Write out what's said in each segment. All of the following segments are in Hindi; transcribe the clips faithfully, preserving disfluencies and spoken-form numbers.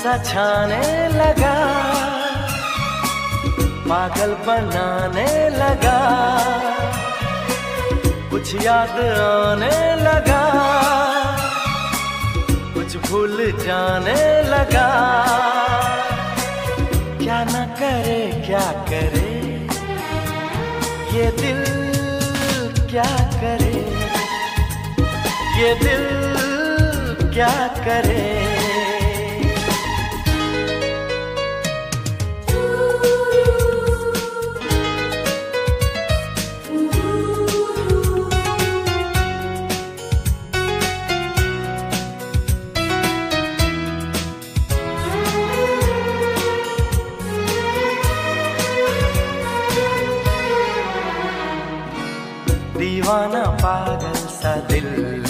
सा छाने लगा, पागल बनाने लगा, कुछ याद आने लगा, कुछ भूल जाने लगा। क्या न करे क्या करे ये दिल, क्या करे ये दिल, क्या करे। दीवाना पागल सा दिल,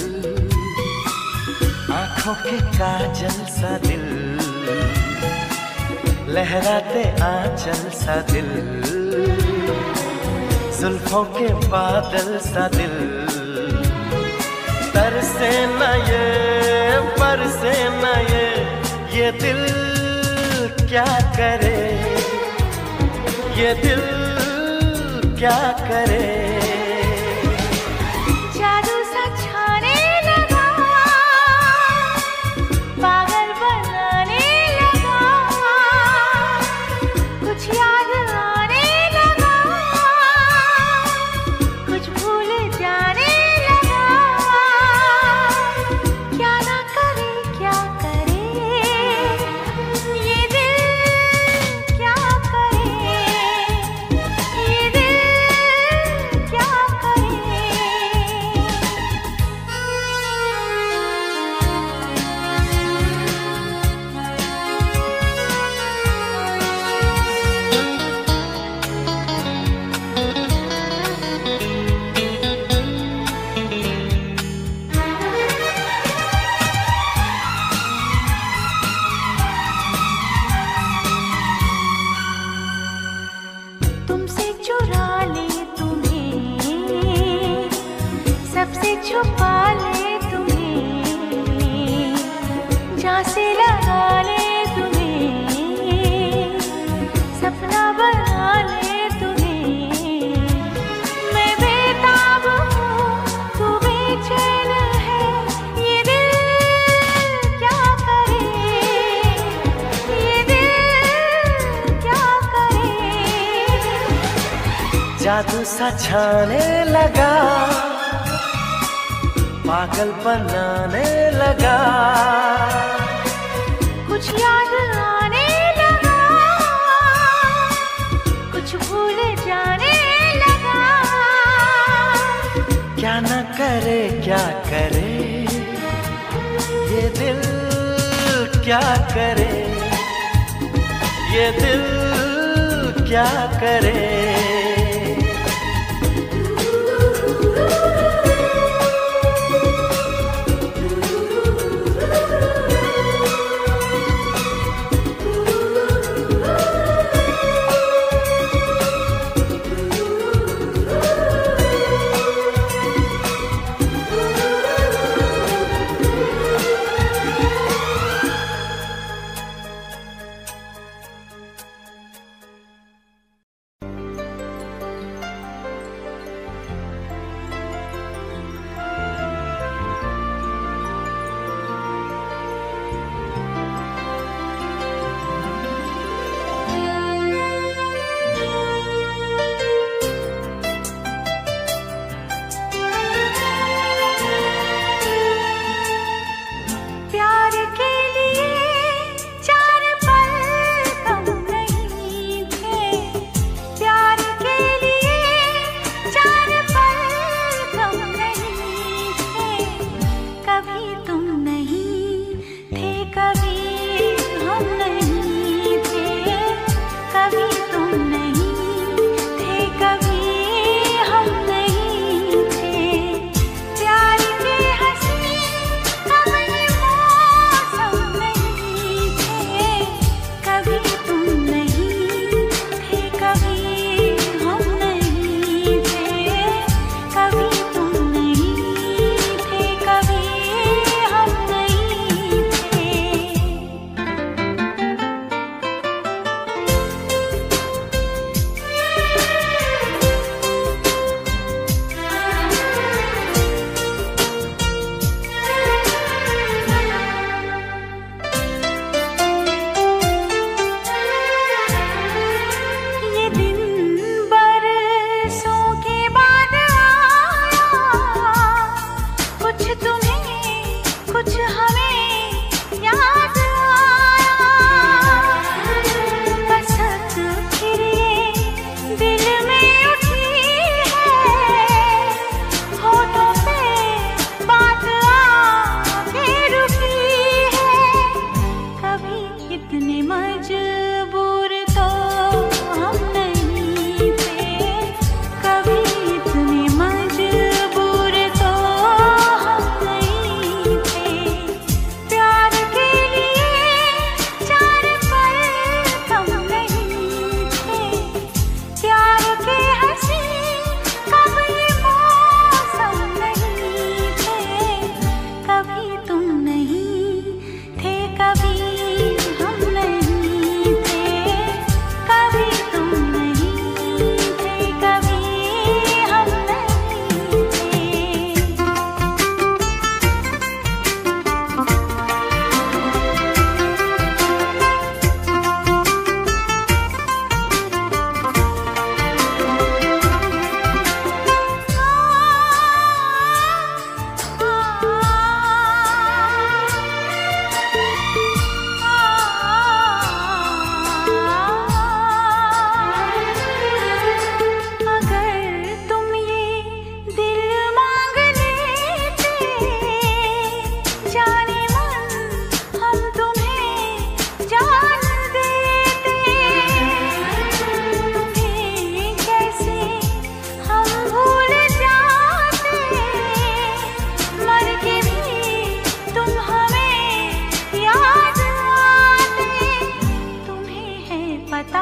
आँखों के काजल सा दिल, लहराते आंचल सा दिल, जुल्फों के बादल सा दिल। तरसे न ये बरसे न ये, ये दिल क्या करे, ये दिल क्या करे। छुपा ले तुम्हें, जहाँ से लगा ले तुम्हें, सपना बना ले तुम्हें। मैं बेताब हूँ तू बेचैन है, ये दिल क्या करे, ये दिल क्या करे। जादू सा छाने लगा, पागल बनाने लगा, कुछ याद आने लगा, कुछ भूल जाने लगा। क्या न करे क्या करे ये दिल, क्या करे ये दिल, क्या करे।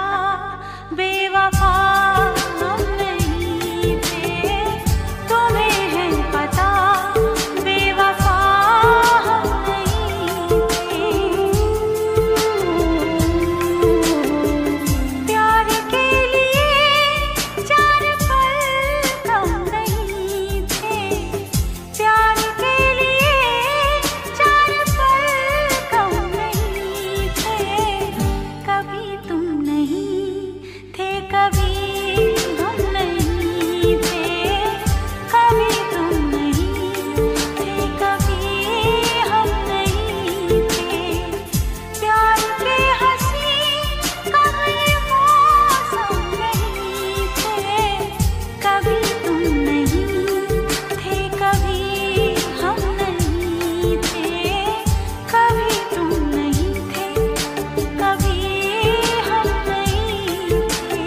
बेवफा हम नहीं थे, तुम्हें है पता, बेवफा हम नहीं थे। प्यार के लिए चार पल कम नहीं थे, प्यार के लिए चार पल कम नहीं थे। कभी तुम नहीं थे, कभी हम नहीं थे, कभी तुम नहीं थे, कभी हम नहीं थे। प्यार के हंसी कभी मौसम नहीं थे, कभी तुम नहीं थे, कभी हम नहीं थे, कभी तुम नहीं थे, कभी हम नहीं थे।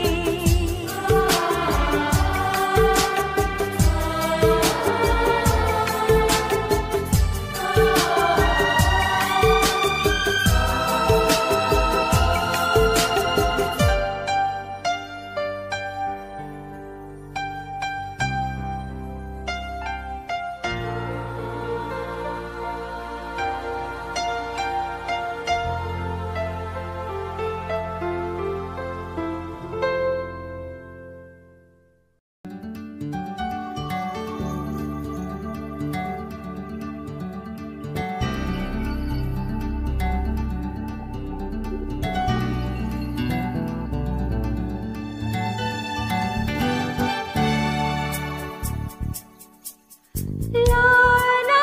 ला ला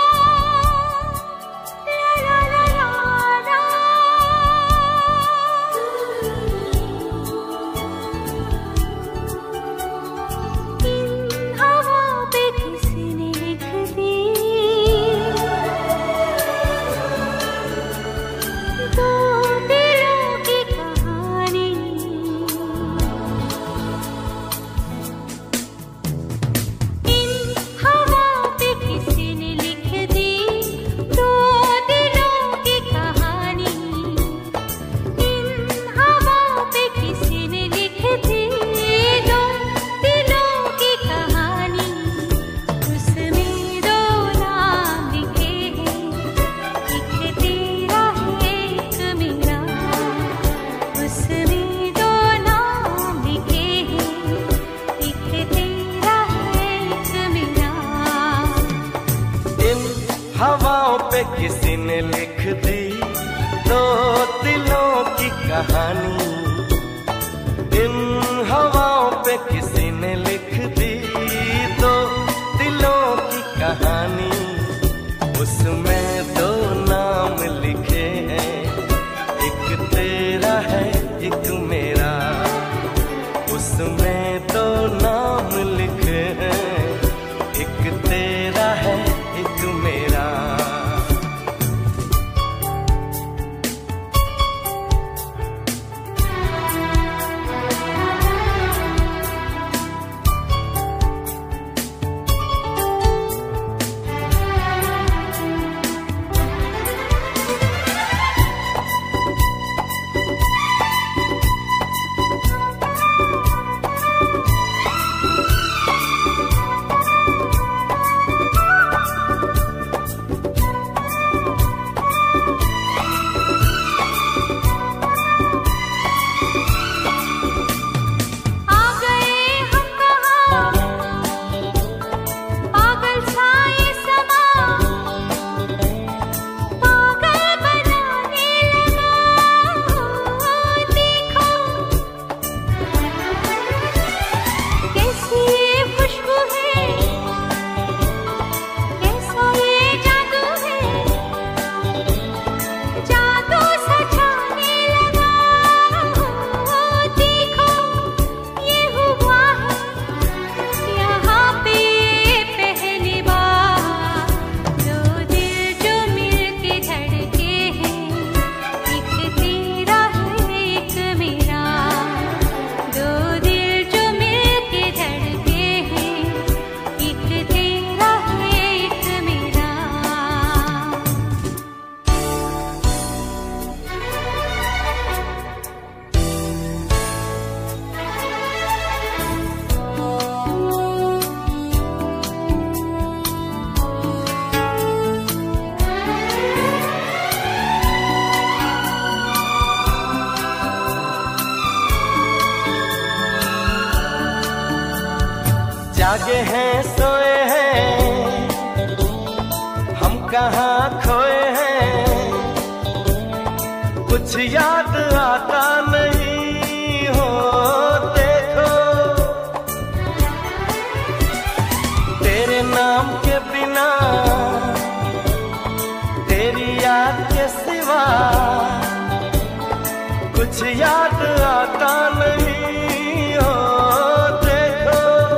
ला ला ला ला। इन हवाओं पे किसी ने लिख दी दो दिलों की कहानी। इन हवाओं पे किसी ने लिख दी दो दिलों की कहानी। इन हवाओं पे किसी ने लिख दी दो दिलों की कहानी। उसमें दो नाम लिखे हैं, एक तेरा है एक मेरा। उसमें दो नाम लिखे हैं, एक तेरा है एक मेरा। इन हवाओं पे किसी ने लिख दी दो दिलों की कहानी। इन हवाओं पे किसी ने लिख दी दो दिलों की कहानी। उसमें दो नाम लिखे हैं, एक तेरा है एक मेरा। उसमें दो नाम लिखे हैं, एक तेरा है एक मेरा। जागे हैं सोए हैं, हम कहाँ खोए हैं, कुछ याद आता नहीं हो। देखो तेरे नाम के बिना, तेरी याद के सिवा कुछ याद आता नहीं हो। देखो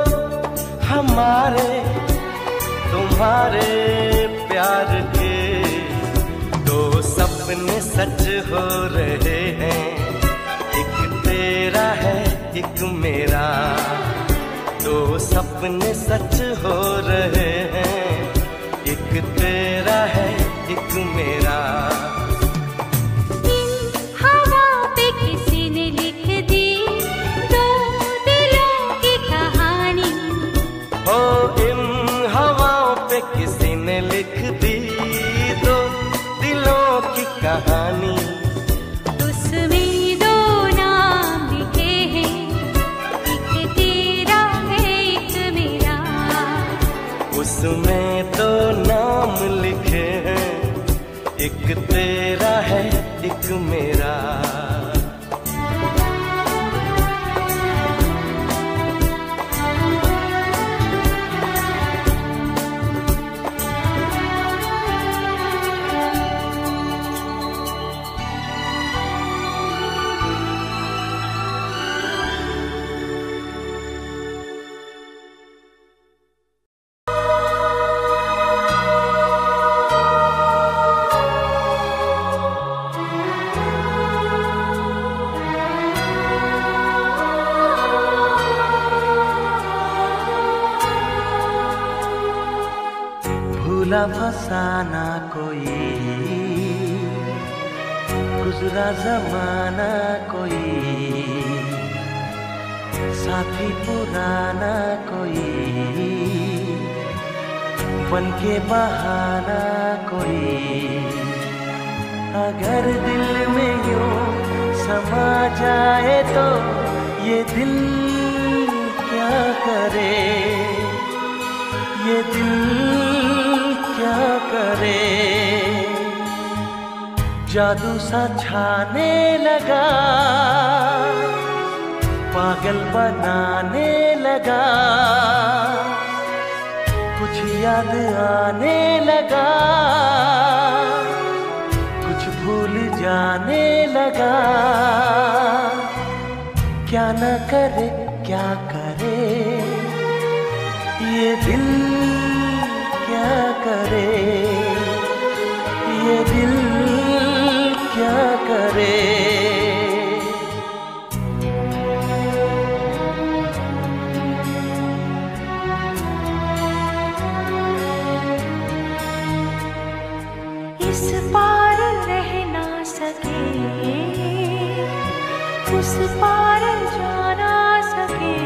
हमारे तुम्हारे प्यार के दो सपने सच हो रहे हैं, एक तेरा है एक मेरा, दो सपने सच हो रहे हैं, एक तेरा है एक मेरा। हो इन हवाओं पे किसी ने लिख दी दो दिलों की कहानी। उसमें दो नाम लिखे हैं, एक तेरा है एक मेरा। उसमें दो नाम लिखे हैं, एक तेरा है एक मेरा। भूला फसाना कोई, गुजरा जमाना कोई, साथी पुराना कोई, बन के बहाना कोई। अगर दिल में यूं समा जाए तो ये दिल क्या करे, ये दिल क्या करे। जादू सा छाने लगा, पागल बनाने लगा, कुछ याद आने लगा, कुछ भूल जाने लगा। क्या न करे क्या करे, ये दिल क्या करे, ये दिल क्या करे। इस पार रह ना सके, उस पार जा ना सके,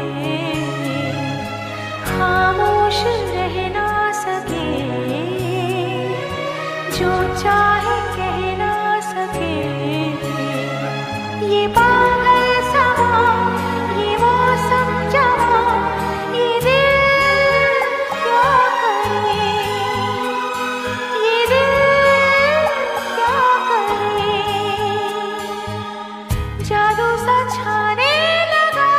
खामोश रह ना सके, जो चाहे कह ना सके। ये पागल समा, ये मौसम जमा, ये दिल क्या करे, ये दिल क्या करे। जादू सा छाने लगा,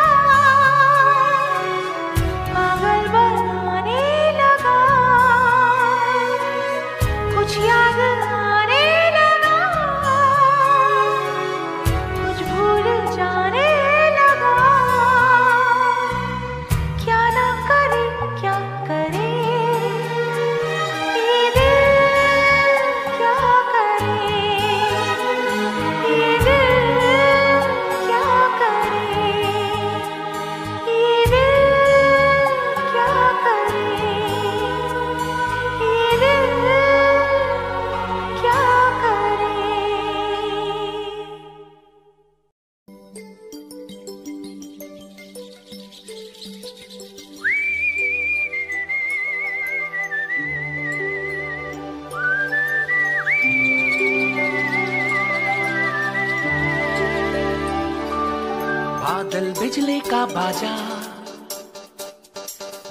पागल बनाने लगा, कुछ याद आने लगा, कुछ भूल जाने लगा। क्या ना करे क्या करे, ये दिल क्या करे, ये दिल क्या करे, ये दिल क्या करे, ये दिल क्या करे। बादल बिजली का बाजा,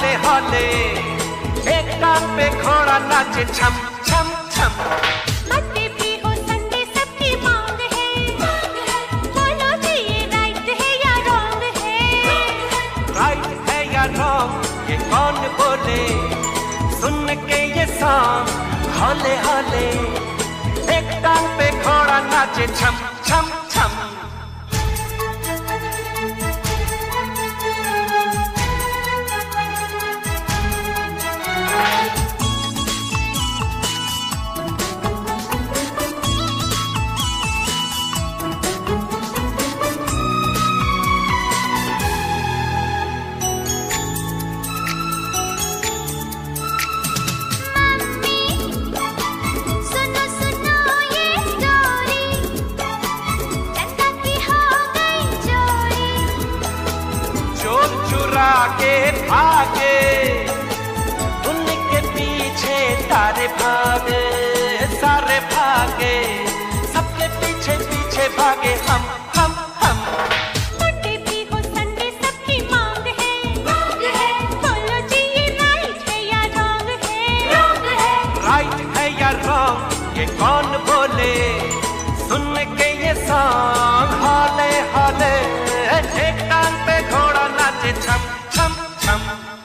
हौले हौले एक टांग पे घोड़ा नाचे छम छम छम। मंडे भी हो संडे सबकी मांग है, बोलो जी ये राइट है या रॉन्ग है? राइट है या रॉन्ग ये कौन बोले, सुन के ये सॉन्ग हौले हौले एक टांग पे घोड़ा नाचे छम छम छम। सुनो सुनो ये स्टोरी, चंदा की हो गई चोरी। चोर चुरा के भागे, उनके पीछे तारे भागे, सारे भागे, सबके पीछे पीछे भागे हम हम हम। मंडे भी हो संडे सबकी मांग है, बोलो जी ये राइट है या रॉन्ग है? राइट है या रॉन्ग ये कौन बोले, सुन के ये सॉन्ग हौले हौले एक टांग पे घोड़ा नाचे छम छम छम।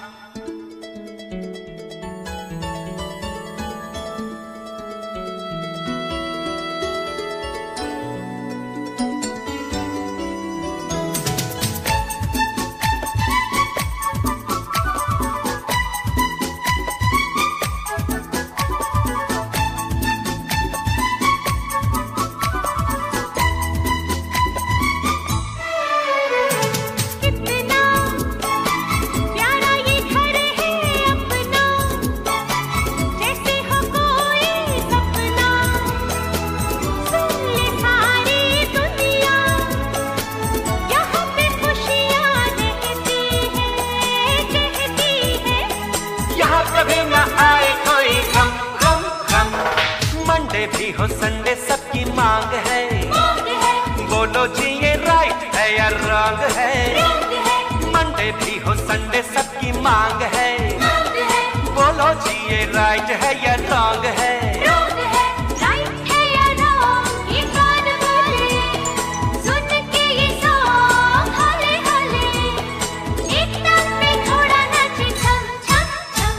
कितना प्यारा ये घर है अपना, जैसे हो कोई सपना। सुन ले सारी दुनिया, यहाँ पे खुशियाँ रहती है, कहती है। यहाँ कभी न आए कोई गम गम गम। मंडे भी हो संडे सबकी मांग है, बोलो जी ये राइट है या रॉन्ग है? मंडे भी हो संडे सबकी मांग है, बोलो जी ये राइट है या रॉन्ग है? राइट है या रॉन्ग ये कौन बोले, सुन के ये सॉन्ग हौले हौले एक टांग पे घोड़ा नाचे छम छम छम।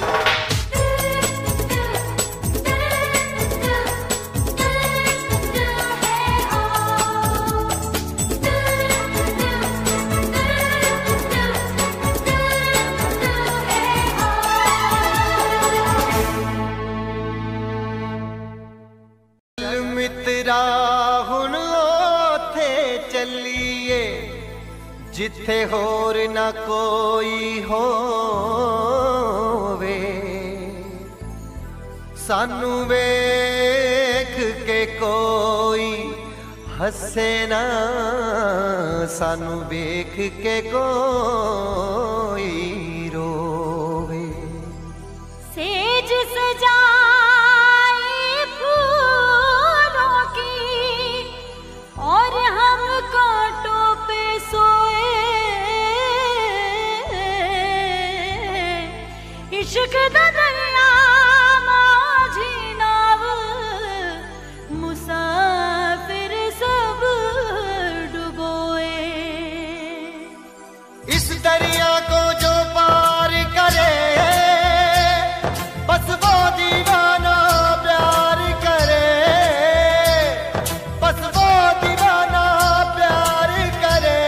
मित्रा हुण ओथे चलिए, जिथे होर न कोई होवे। सानू वेख के कोई हसे ना, सानू वेख के कोई रोवे। सेज सजाए फूलों की और हम कांटों पे सोए, इश्क दा दरिया माझी नाव, मुसाफिर सब डुबोए। इस दरिया को जो पार करे, बस वो दीवाना प्यार करे, बस वो दीवाना प्यार करे।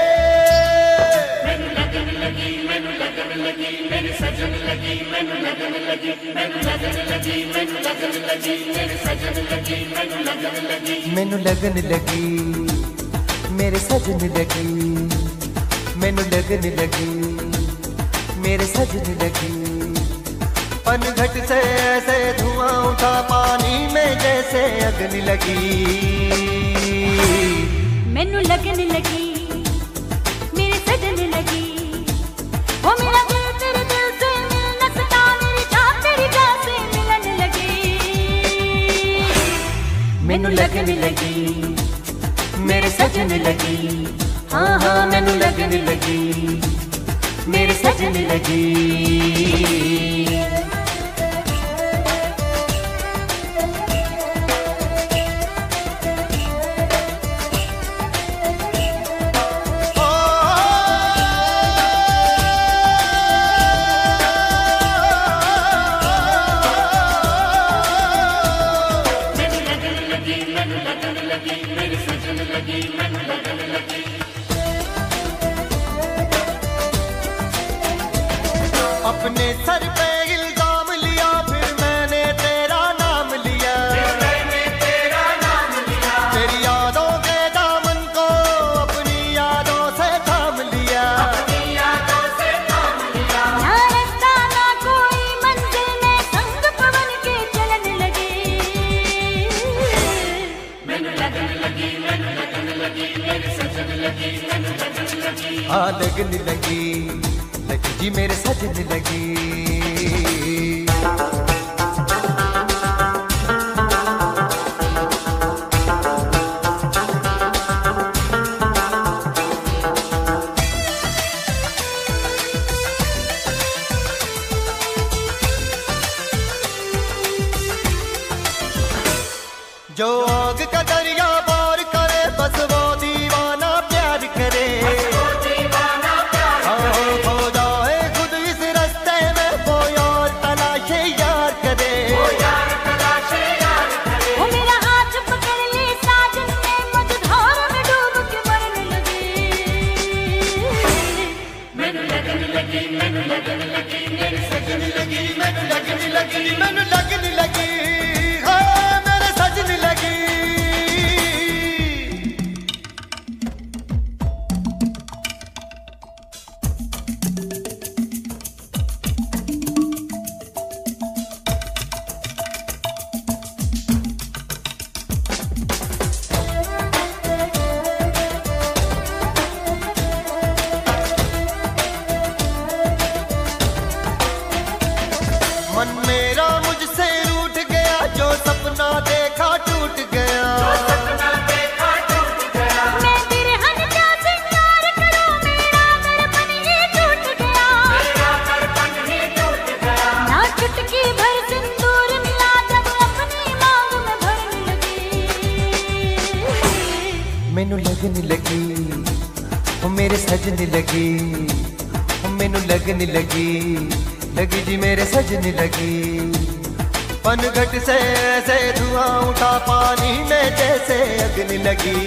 मैनू लगन लगी मैनू लगन लगी मेरी सजन लगी मैनू लगन लगी मैनू लगन लगी मैनू लगन लगी मेरी सजन लगी मैनू लगन लगी। मैनू लगन लगी मेरे सजन लगी, मैनू लगन लगी मेरे सजन लगी। पनघट से ऐसे धुआं उठा पानी में जैसे अग्नि लगी। मैनू लगन लगी मेरे सजन लगी, वो मेरा दिल तेरे दिल से मिलना सता, मेरी जान तेरी जान से मिलन लगी। मैनू लगन लगी मेरे सजन लगी, हाँ हाँ मैनू लगन लगी मेरे सजने लगी। अपने सर पे इल्जाम लिया, फिर मैंने तेरा नाम लिया, मैंने तेरा नाम लिया। तेरी यादों के दामन को अपनी यादों से थाम लिया, अपनी यादों से थाम लिया। ना रास्ता ना कोई मंजिल में संग पवन के चलन लगे। मैनू लगन लगी, मैनू लगन लगी, मेरे सजन लगी, मैनू लगन लगी। हाँ लगन लगी, लगी जी मेरे सजने लगी। जो आग का दरिया पार करे, बस वो दीवाना प्यार करे। मैनू लगन लगी, हाँ मेरे सजन लगी। मन मेरा मुझसे रूठ गया, जो सपना देखा टूट गया, जो सपना देखा टूट गया। मैं बिरहन का सिंगार करूं, मेरा दर्पण ही टूट गया, मेरा दर्पण ही टूट गया। ना चुटकी भर सिंदूर मिला जब अपनी मांग में भरने लगी। मैनू लगन लगी, ओ मेरे सजन लगी, ओ मैनू लगन लगी, लगी जी मेरे सजने लगी। पनघट से ऐसे धुआं उठा, पानी में जैसे अग्नि लगी।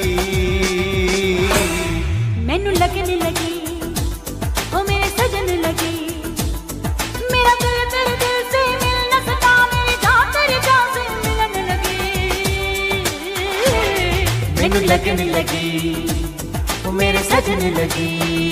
मैनू लगन लगी, ओ मेरे सजन लगी। मेरा दिल तेरे दिल से मिल न सका, मेरी जान तेरी जान से मिलन लगी। मैनू लगन लगी, ओ मेरे सजने लगी।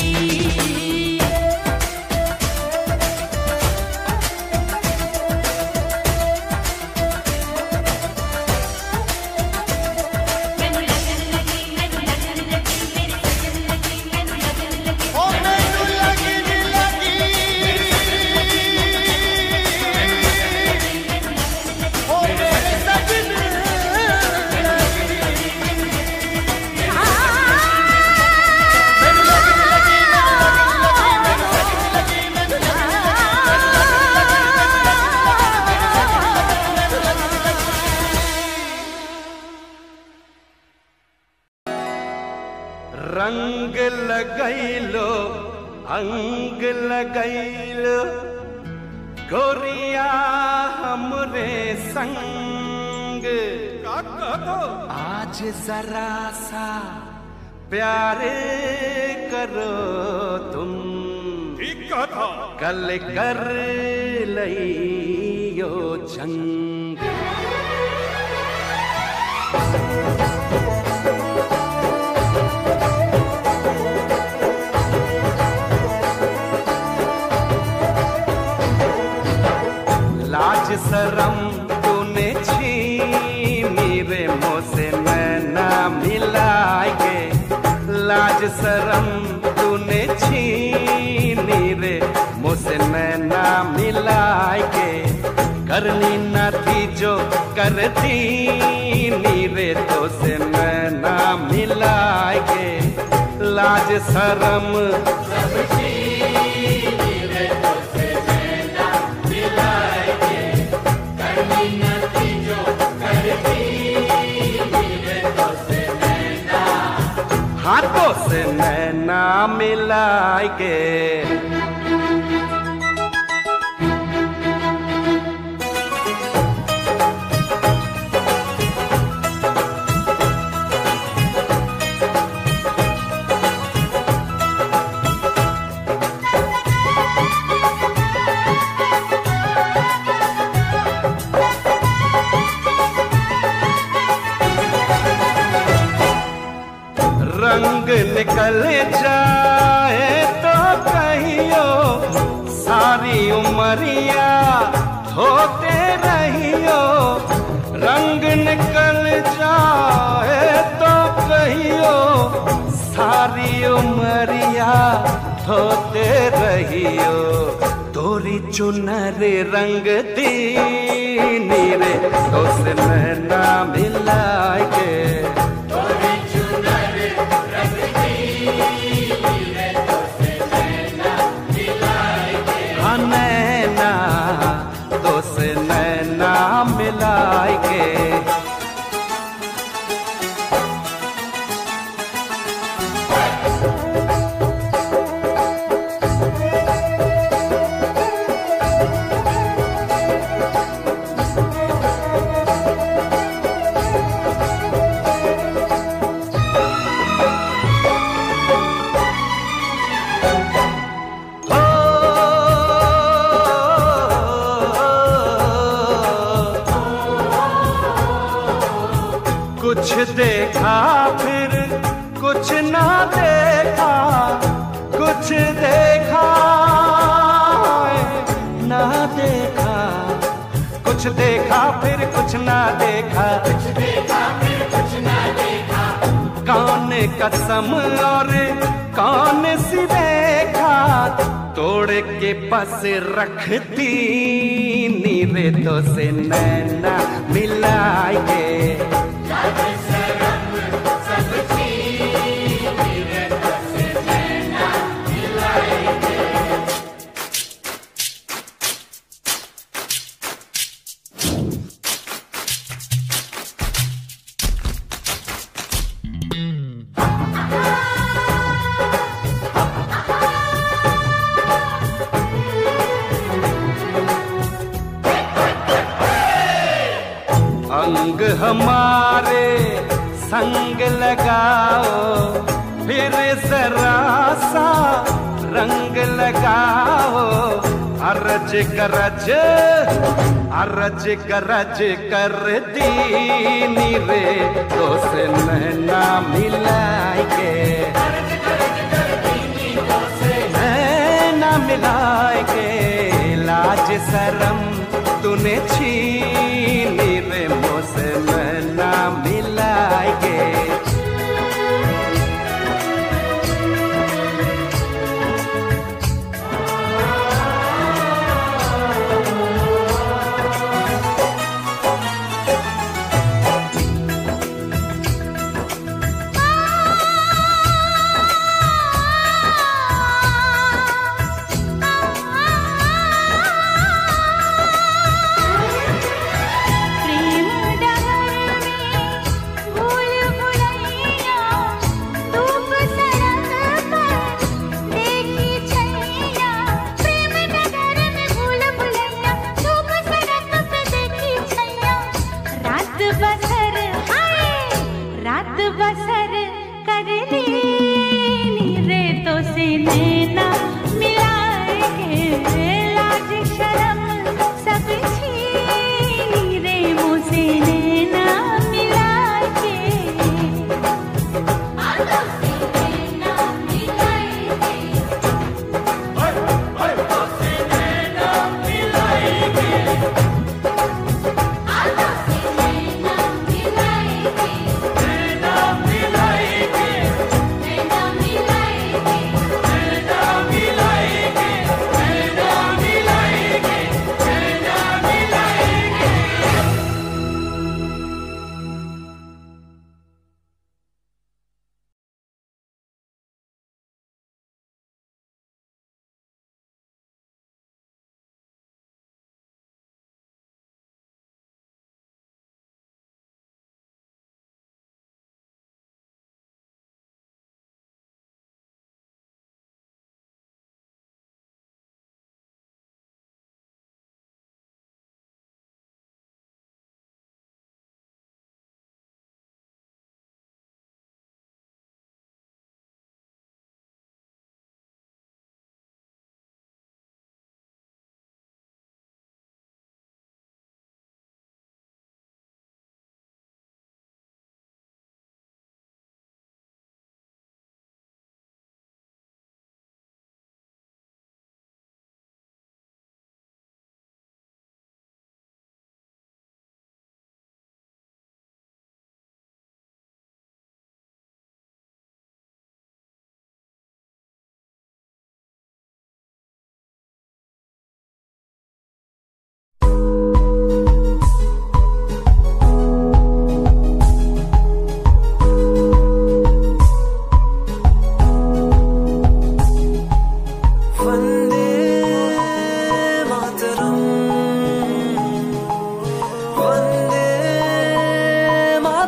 रंग लगैलो अंग लगैलो, गोरिया हमरे संग। आज जरा सा प्यार करो तुम, ठीक कहा। कल कर लियो जंग। लाज शरम तूने छीनी रे मुझसे नैना मिलाए, लाज शरम तूने छीनी रे मुझसे नैना मिलाए। करनी न थी जो करती नी रे तो से नैना मिलाए। लाज शरम सब मिलाए के। रंग निकल जाए तो कहियो सारी उमरिया धोते रहियो। रंग निकल जाए तो कहियो सारी उमरिया धोते रहियो। तोरी चुनर रंग दी नीरे तो से नैना मिलाए के। नैना तो से नैना मिलाए के। कुछ देखा फिर कुछ ना देखा, कुछ देखा ना देखा, कुछ देखा फिर कुछ ना देखा, कुछ देखा फिर कुछ ना देखा। कौन कसम और कौन सी देखा, तोड़ के पास रखती नीरे तो से नैना मिलाए। अंग हमारे संग लगाओ, फिर जरा सा रंग लगाओ। अरज करज अरज करज कर दीनी रे तो से नैना मिलाए के। नैना मिलाए के लाज शरम तूने छीनी रे मुझसे नैना मिलाए के।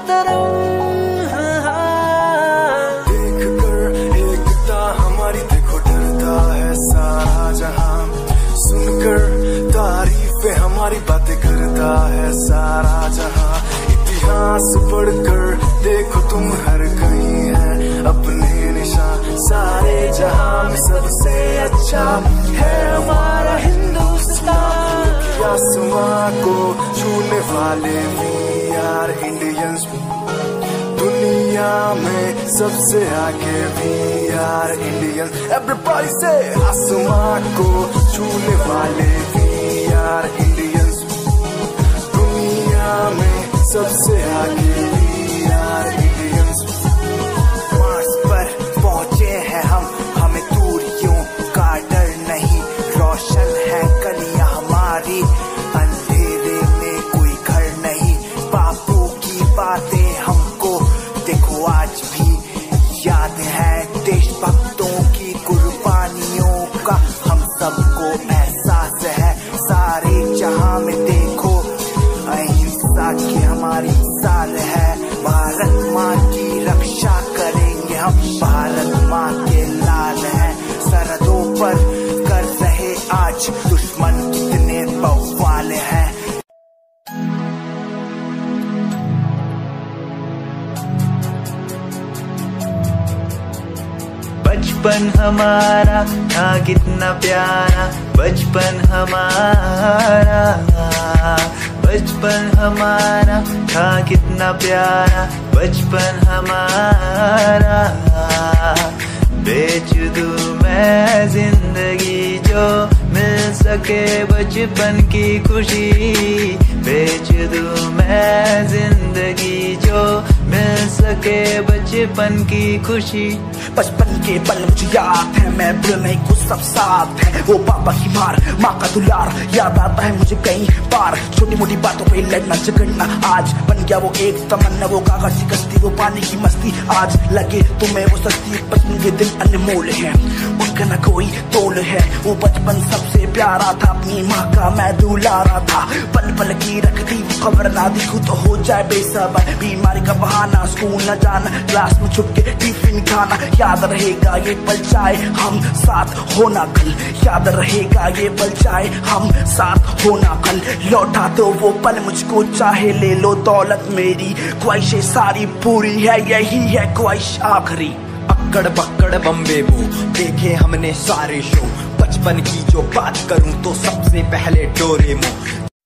मातरम। देख कर एकता हमारी देखो डरता है सारा जहां, सुनकर तारीफें हमारी बातें करता है सारा जहां। इतिहास पढ़कर देखो तुम हर कहीं है अपने निशान, सारे जहां में सबसे अच्छा है हमारा हिंदुस्तान। आसमां को छूने वाले वी आर इंडियंस, दुनिया में सबसे आगे वी आर इंडियंस। एवरीबॉडी से आसमां को छूने वाले वी आर इंडियंस, दुनिया में सबसे आगे वी आर इंडियंस। मार्स पर पहुंचे हैं हम, हमें दूरियों का डर नहीं, रोशन है गलियां हमारी, अंधेरे में कोई घर नहीं। बापू की बातें हमको देखो आज भी याद है, देशभक्तों की कुर्बानियों का हम सबको एहसास है। सारे जहां में देखो अहिंसा की हमारी साल है, भारत माँ की रक्षा करेंगे हम, भारत माँ के लाल हैं। सरहदों पर कर रहे आज दुश्मन कितने बवाल हैं। बचपन हमारा था कितना प्यारा, बचपन हमारा, बचपन हमारा था कितना प्यारा, बचपन हमारा। बेच दूं मैं जिंदगी जो मिल सके बचपन की खुशी, बेच दूं मैं जिंदगी जो मिल सके बचपन की खुशी। बचपन के पल मुझे याद है, मैं भूल नहीं कुछ सब साथ है, वो पापा की मार, माँ का दुलार याद आता है मुझे कई बार। छोटी मोटी बातों पे लड़ना झगड़ना आज बन गया वो एक तमन्ना, वो कागज की कश्ती, वो पानी की मस्ती आज लगे तुम्हें वो सस्ती। बचपन के दिन अनमोल है, उनका न कोई तोल है, वो बचपन सबसे प्यारा था, अपनी माँ का मैं दुलारा था। पल पल की रखती वो खबर ना दिखूं तो हो जाए बेसबर, बीमारी का बहाना, स्कूल न जाना, क्लास में छुप के टिफिन खाना। याद रहेगा ये पल चाहे हम साथ होना कल, याद रहेगा ये पल चाहे हम साथ होना कल। लौटा दो वो पल मुझको चाहे ले लो दौलत मेरी, ख्वाहिशें सारी पूरी है यही है ख्वाहिश आखिरी। अक्कड़ बक्कड़ बम्बे वो देखे हमने सारे शो, बचपन की जो बात करूं तो सबसे पहले डोरेमोन।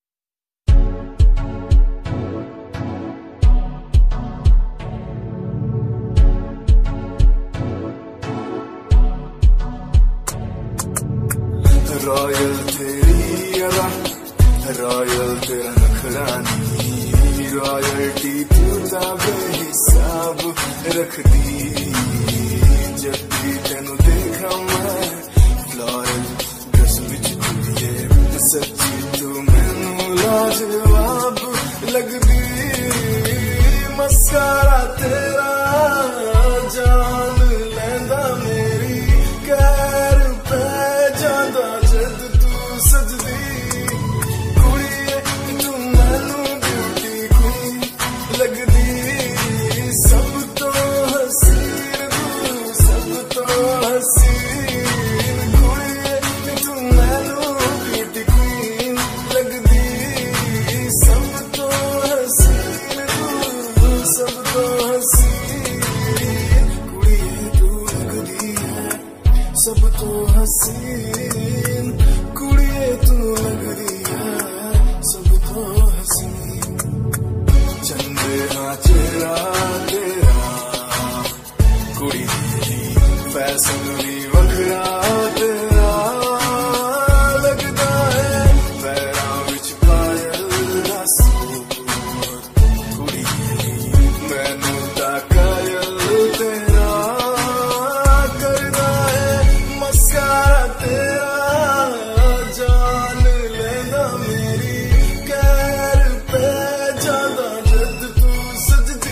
रॉयल तेरी अदा, रॉयल तेरा नखरानी, रॉयल्टी तू बेहिसाब रख दी। जब भी तेनू देखा मैं फ्लोरल ड्रेस विच कुड़िए, सच्ची तू मैनू लाजवाब लगदी। मस्कारा तेरा जान लैंदा मेरी, कैर पे जांदा जद तू सजदी। कुड़िए तू मैनू ब्यूटी क्वीन लगदी, सब तो हसीन तू, सब तो हसीन। कुड़िए तू मैनू ब्यूटी क्वीन लगदी, सब तो हसीन तू, सब तो हसीन। कुड़िए तू लगदी है सब तो हसीन, कुड़िए तू लगदी है सब तो हसीन। चंदे हाँ चेहरा तेरा, कुड़ी फैशन भी वखरा तेरा लगदा है, पैरां विच पायल दा सूर। कुड़ी मैनू ता कायल तेरा करदा है, मस्कारा तेरा जान लेंदा मेरी, कैर पे जांदा जद तू सजदी।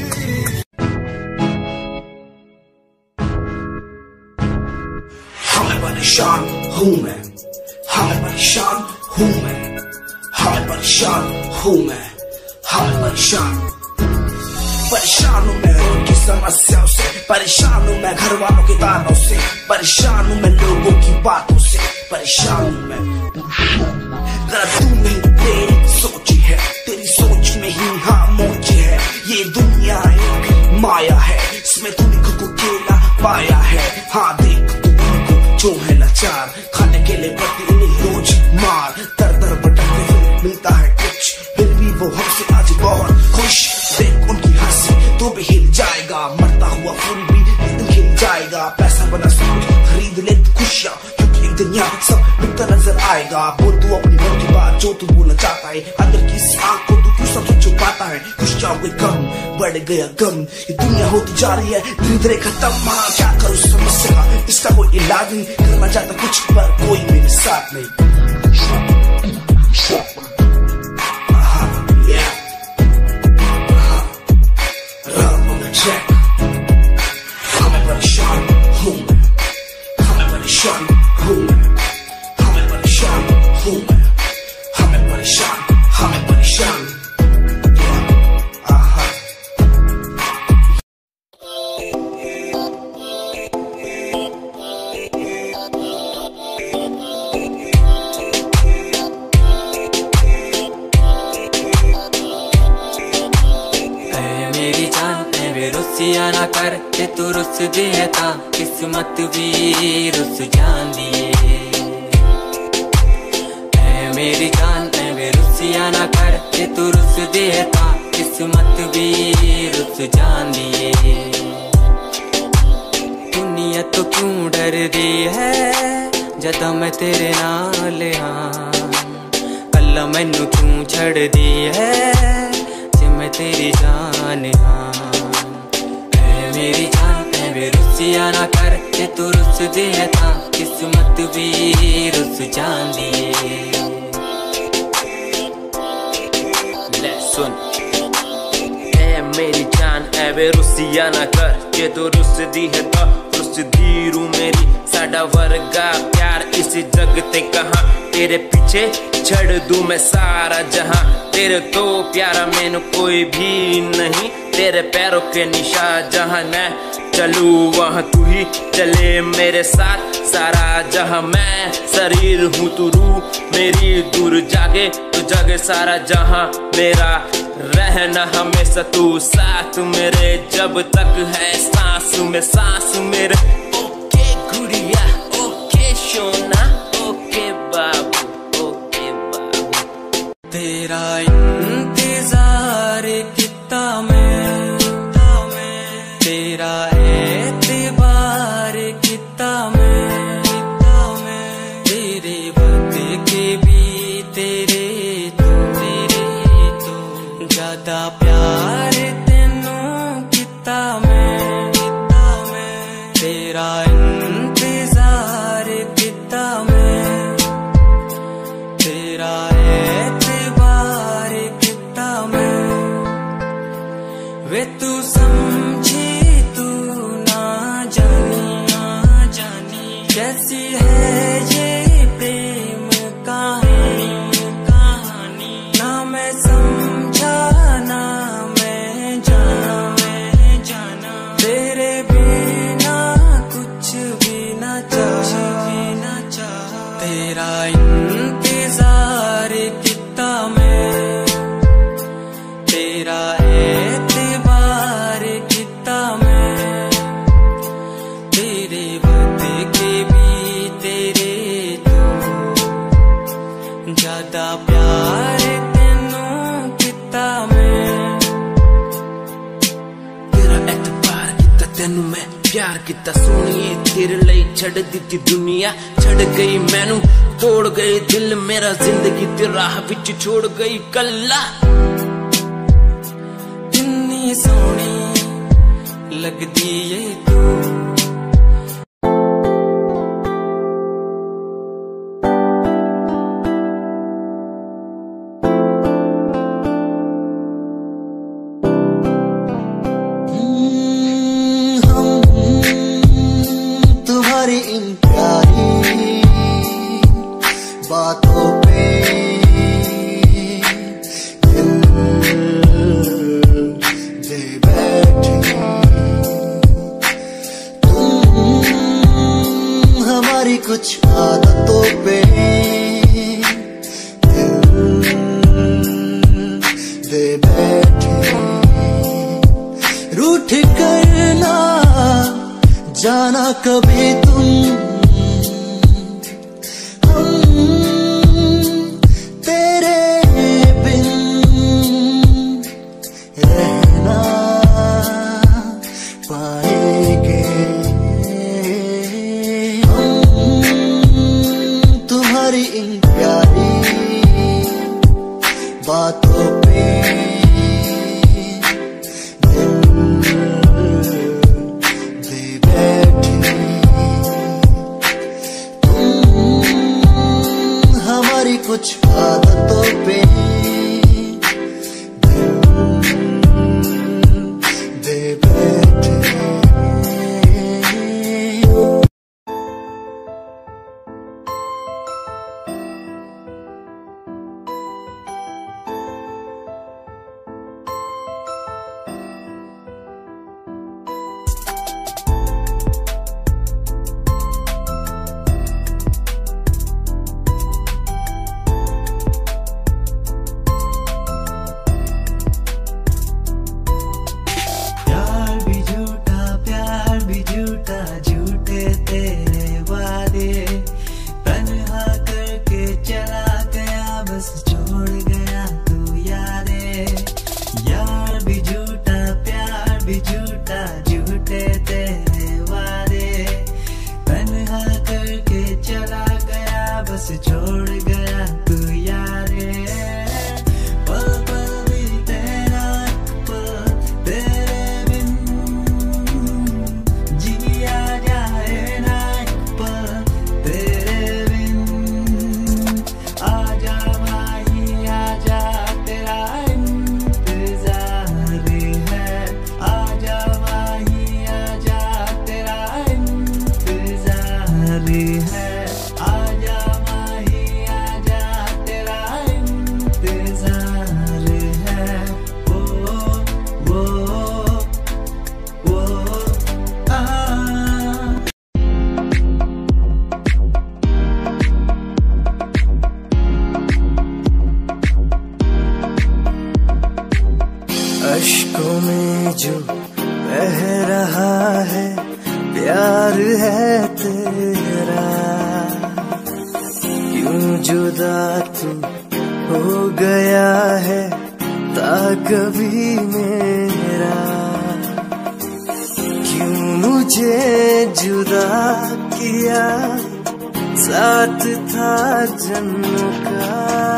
हमें परेशान हूँ मैं, हमें परेशान हूँ मैं, हमें परेशान हूँ मैं, हमें परेशान। परेशान हूँ मैं रोड की समस्याओं से, परेशान हूँ मैं घर वालों के तानों से, परेशान हूँ मैं लोगों की बातों से, परेशान हूँ मैं। जरा तू नहीं तेरी सोची है, तेरी सोच में ही हाँ मोची है। ये दुनिया एक माया है, इसमें तूने खुद को अकेला पाया है। हाँ देख तू उनको जो है लाचार, खाने के लिए पड़ती उन्हें रोज मार। दर दर भटकते फिर मिलता है कुछ, फिर भी वो हमसे आज बहुत खुश। देख उनकी हंसी तो भी हिल जाएगा, मरता हुआ फूल भी एक दिन खिल जाएगा। पैसा बना सब कुछ खरीद ले खुशियाँ, क्योंकि एक दिन यहाँ सब बिकता नजर आएगा। बोल तू अपनी मन की बात जो तू बोलना चाहता है, अंदर की इस आँख को तू क्यों सबसे छुपाता है। खुशियाँ हुई कम, बढ़ गया गम, ये दुनिया होती जा रही है धीरे धीरे खत्म। हाँ क्या करूँ समस्या का, इसका कोई इलाज नहीं, करना चाहता कुछ पर कोई मेरे साथ नहीं। हमें परेशान हूँ मैं, हमें परेशान हूँ मैं, हमें परेशान हूँ मैं, हमें परेशान, हमें परेशान। रुसिया ना कर ते तू रुस दिए ता किस्मत भी रुस जांदी ऐ मेरी जान ऐ वे रुसिया ना कर ते तू रुस दिए ता किस्मत भी रुस जांदी। दुनिया तो क्यों डर दी है जदा मैं तेरे नाल हाँ, कल्ला मैनू क्यों छड़ दी है जे मैं तेरी जान हाँ। मेरी जान ऐ वे रुसिया ना कर ते तू रुस दिए ता किस्मत भी रुस जांदी। ले सुन ऐ मेरी जान ऐ वे रुसिया ना कर ते तू रुस दी है ता रुस दी रू मेरी। साडा वर्गा प्यार इस जग ते कहाँ, तेरे पीछे छड़ दूं मैं सारा जहां। तेरे तो प्यारा मैनू कोई भी नहीं, तेरे पैरों के निशान जहाँ मैं चलूं वहाँ तू ही चले मेरे साथ। सारा जहाँ मैं शरीर हूँ तू रूह मेरी, दूर जागे तो जागे सारा जहाँ मेरा। रहना हमेशा तू साथ मेरे, जब तक है सांस में सांस मेरे। ओके गुड़िया ओके सोना ओके बाबू ओके बाबू। तेरा इंतजार कितना मैं, तेरा एतबार कितना मैं, तेरे वक्त के भी तेरे तो तेरे तो ज्यादा प्यार तेनू कितना मैं, तेरा इंतजार कितना मैं, तेरा एतबार कितना मैं। वे तू समझी तू ना जानी ना जानी, कैसी है ये प्रेम कहानी कहानी। ना मैं समझा ना मैं जाना मैं जाना, तेरे बिना कुछ भी ना चाह भी ना चाह। तेरा इंतजार कितना मैं, तेरा एतबार कितना मैं, तेरे वादे के भी तेरे तो ज्यादा प्यार तेनू कितना मैं। तेरा एतबार किता तेनू मैं, प्यार किता सोनिए तेरे लिए छड़ दी दुनिया। छड़ गई मैनू तोड़ गई दिल मेरा, जिंदगी तेरी राह विच छोड़ गई कल्ला। कितनी सोहनी लगदी है तू, तुम्हारी इन प्यारी बातों पे दिल दे रूठ करना जाना कभी तुम हम तेरे बिन रहना पाएंगे हम तुम्हारी इन प्यारी बातों पे कुछ आदतों पे दे बैठे। अश्कों में जो बह रहा है प्यार है तेरा, क्यों जुदा तू हो गया है ता कभी मेरा, क्यों मुझे जुदा किया साथ था जन्म का।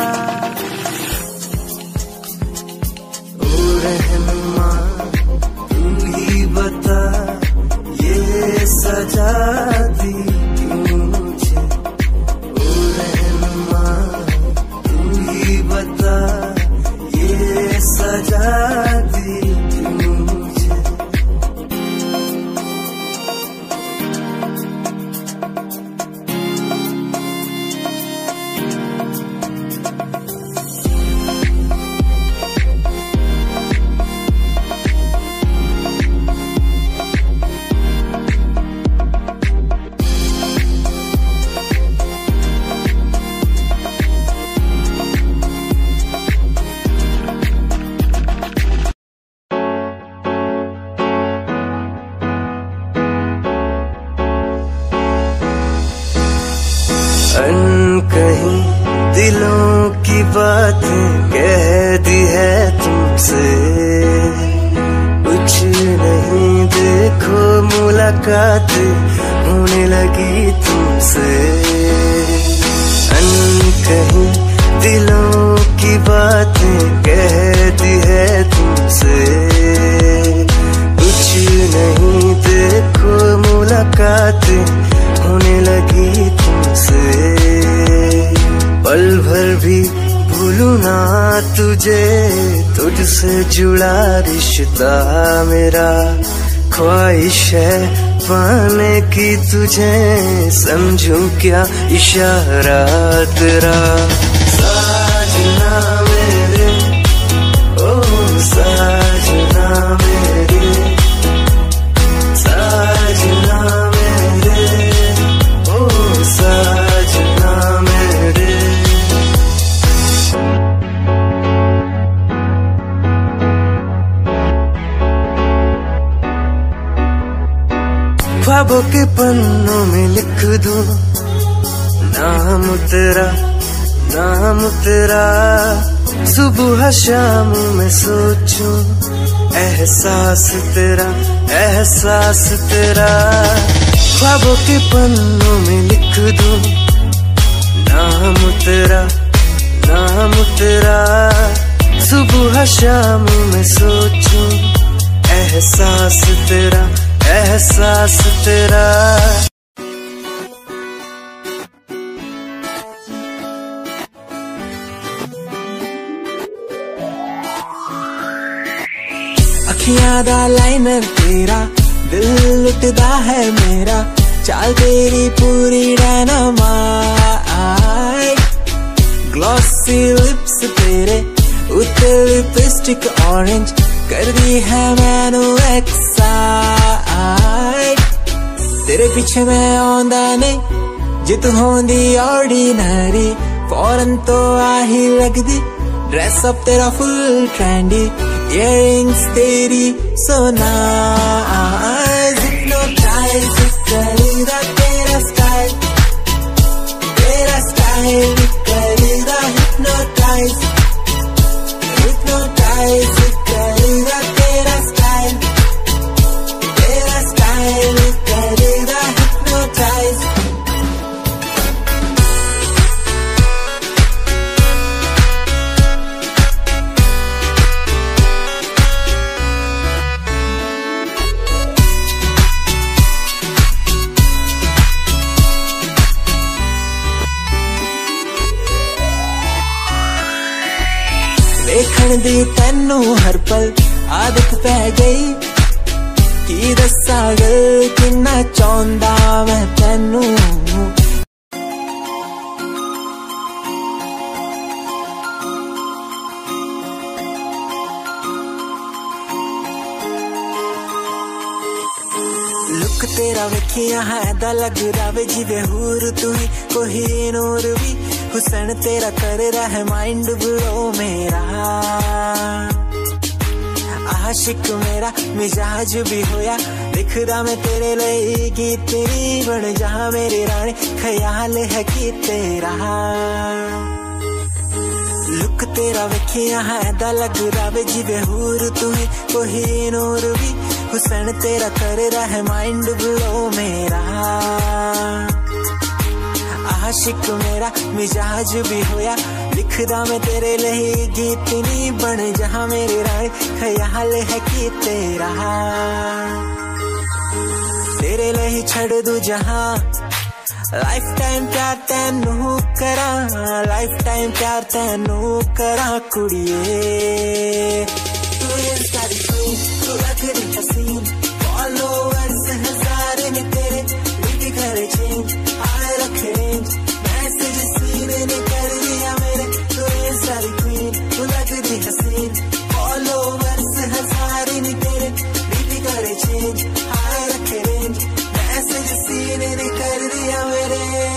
रहनुमा तू ही बता ये सजा दी क्यों मुझे, ओ रहनुमा तू ही बता ये सजा दी क्यों मुझे। कहीं दिलों की बातें कह दी है तुमसे, कुछ नहीं देखो मुलाकात होने लगी तुमसे। कहीं दिलों की बातें कह दी है तुमसे, कुछ नहीं देखो मुलाकात होने लगी तुमसे। पल भर भी भूलूं ना तुझे, तुझसे जुड़ा रिश्ता मेरा, ख्वाहिश है पाने की तुझे, समझूं क्या इशारा तेरा। साजना मेरे ओ साजना मेरे, साजना मेरे ओ साजना मेरे। ख्वाबों के पन्नों में लिख दूं नाम तेरा, नाम तेरा। सुबह शाम में सोचूं एहसास तेरा, एहसास तेरा। ख्वाबों के पन्नों में लिख दूं नाम तेरा, नाम तेरा। सुबह शाम में सोचूं एहसास तेरा, एहसास तेरा। अखियां दा लाइनर तेरा, दिल लुटदा है मेरा, चाल तेरी पूरी डायनामाइट। ग्लॉसी लिप्स तेरे उत्ते लिपस्टिक ऑरेंज, कर दी है मैनू एक्साइट। तेरे पीछे मैं आंदा नहीं, जे तू होंदी ऑर्डिनरी, फौरन तो आ ही लगदी। ड्रेस अप तेरा फुल ट्रेंडी, इयररिंग्स तेरी so nice, hypnotize करेगा तेरा स्टाइल, तेरा स्टाइल करेगा hypnotize, hypnotize करेगा तेरा स्टाइल, तेरा स्टाइल करेगा hypnotize। देखण दी तैनू हर पल आदत पै गई, की दस्सा गल किन्ना चाहुंदा मैं तैनू। लुक तेरा वेखिया है दा लग रहा जिवे हूर तू ही कोई नूर भी, हुसन तेरा कर रहा है माइंड ब्लो मेरा। आशिक मेरा मिजाज भी होया, दिखदा मैं तेरे लिए कि तेरी बन जा मेरी रानी, ख्याल है कि तेरा। लुक तेरा वेखिया है दा लग रहा जिवे हूर तू ही कोई नूर भी, हुसन तेरा कर रहा है माइंड ब्लो मेरा। आशिक मेरा मिजाज भी होया, लिखदा मैं तेरे लिए गीत नी, बन जहां मेरी रानी, ख्याल है कि तेरा। तेरे लिए छड़ दू जहां, लाइफ टाइम प्यार तैनू करा, लाइफ टाइम प्यार तैनू करा कुड़िए। तू इंस्टा दी क्वीन, तू लगदी हसीन, फॉलोअर्स हजार ने तेरे, लिख करे चेंज, आए रखे रेंज, मैसेज सीने ने कर दिया मेरे। तू इंस्टा दी क्वीन, तू लगदी हसीन, फॉलोअर्स हजार ने तेरे, लिख करे चेंज, आए रखे रेंज, मैसेज सीने ने कर दिया मेरे।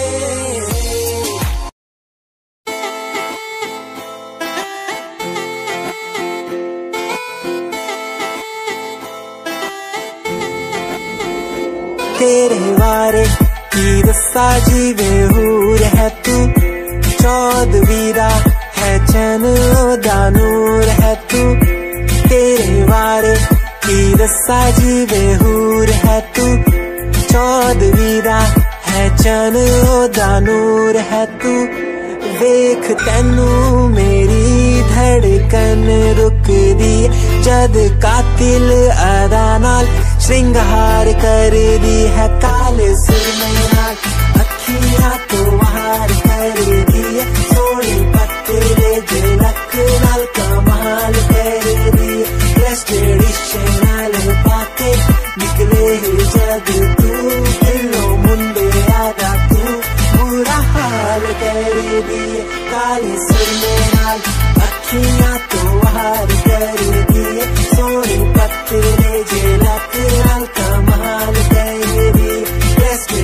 तेरे बारे की दस्सा जीवे हूर है तू, चौदहवीं दा है चैन दा नूर है तू। तेरे बारे की दस्सा जीवे हूर है तू, चौदहवीं दा है चैन दा नूर है तू। वेख तैनू मेरी धड़कन रुकदी, जद कातिल अदा नाल श्रृंगार कर दी है, काले सुरमई नाल अखियां तो वार कर दी है, सोनी पत्ते झलक नाल कमाल कर दी है। ड्रेस ट्रेडिशनल पाके निकले जग तू, दिलों मुंडे आदा तू, बुरा हाल कर दी है, काले सुरमई नाल अखियां तो वार कर दी है, सोनी पत्ते झलक नाल कमाल कर दी है।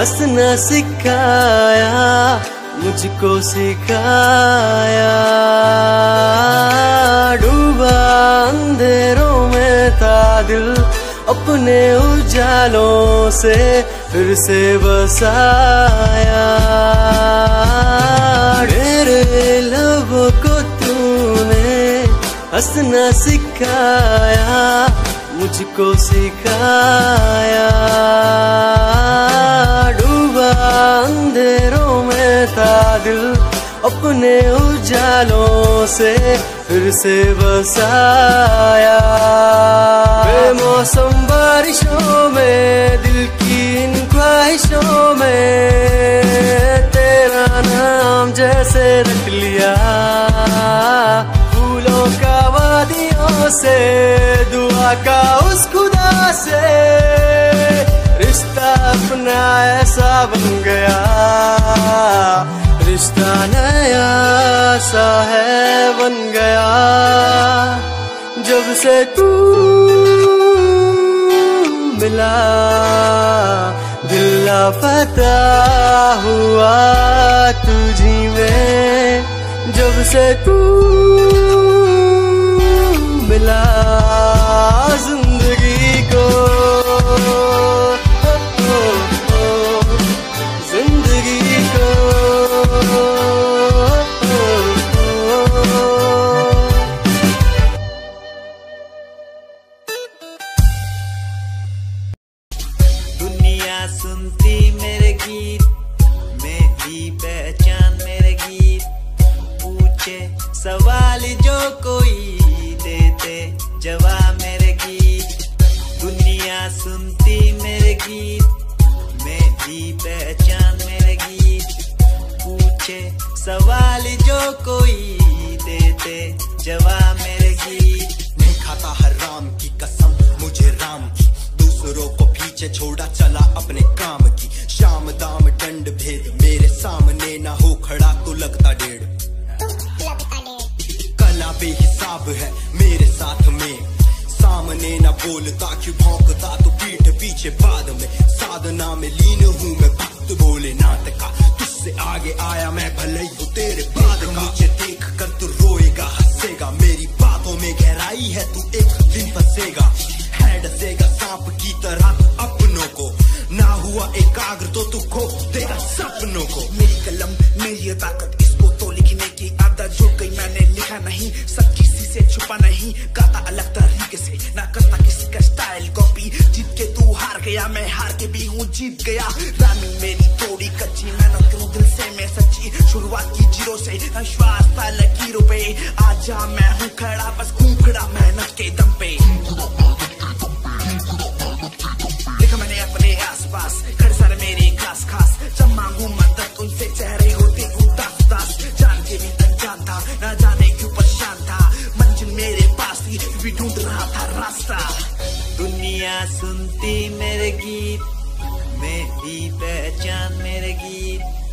हंसना सिखाया, मुझको सिखाया। डूबा अंधेरों में था दिल, अपने उजालों से फिर से बसाया। तेरे लबों को तूने हंसना सिखाया, मुझको सिखाया। डूबा अंधेरों में था दिल, अपने उजालों से फिर से बसाया। बेमौसम बारिशों में, दिल की इन ख्वाहिशों में, तेरा नाम जैसे रख लिया। फूलों का वादियों से, दुआ का उस खुदा से, रिश्ता अपना ऐसा बन गया। रिश्ता नया सा है बन गया, जब से तू मिला। दिल लापता हुआ तुझी में, जब से तू मिला जिंदगी को। जिंदगी को दुनिया सुनती मेरे गीत, मेरी पहचान मेरे गीत। पूछे सवाल जो कोई, देते जवाब मेरे गीत। दुनिया सुनती मेरे गीत, मेरी पहचान मेरे गीत। पूछे सवाल जो कोई, देते जवाब मेरे गीत। नहीं खाता हराम की कसम मुझे राम की, दूसरों को पीछे छोड़ा चला अपने काम की। शाम दाम दंड भेद मेरे सामने ना हो खड़ा तो लगता डेढ़। कला बेहिसाब है मेरे साथ में, सामने ना बोलता क्यों भौंकता तो पीठ पीछे बाद में। साधना में लीन हूँ मैं भक्त भोलेनाथ का, तुझसे आगे आया मैं भले ही हूँ तेरे बाद का। मुझे देख कर तू रोएगा हंसेगा, मेरी बातों में गहराई है तू एक दिन फंसेगा। है डसेगा सांप की तरह तू अपनों को, ना हुआ एकाग्र तो तू खो देगा सपनों को। मेरी कलम मेरी ताकत, इसको तो लिखने की आदत जुड़ गई। मैंने लिखा नहीं सब किसी से छुपा नहीं, गाता अलग तरीके से ना करता किसी का स्टाइल कॉपी। जीत के तू हार गया, मैं हार के भी हूँ जीत गया। रामिंग मेरी थोड़ी कच्ची, मेहनत करूँ दिल से मैं सच्ची। शुरुआत की जीरो से, विश्वास था लकीरों पे। आजा मैं हूँ खड़ा, बस घूम खड़ा मेहनत के दम पे। देखा मैंने अपने आसपास खड़े सारे मेरे खास खास, जब मांगू मदद उनसे चेहरे होते उदास उदास। जान के भी अनजान था, ना जाने क्यों परेशान था। मंजिल मेरे पास थी, भी ढूंढ रहा था रास्ता। दुनिया सुनती मेरे गीत, मेरी पहचान मेरे गीत।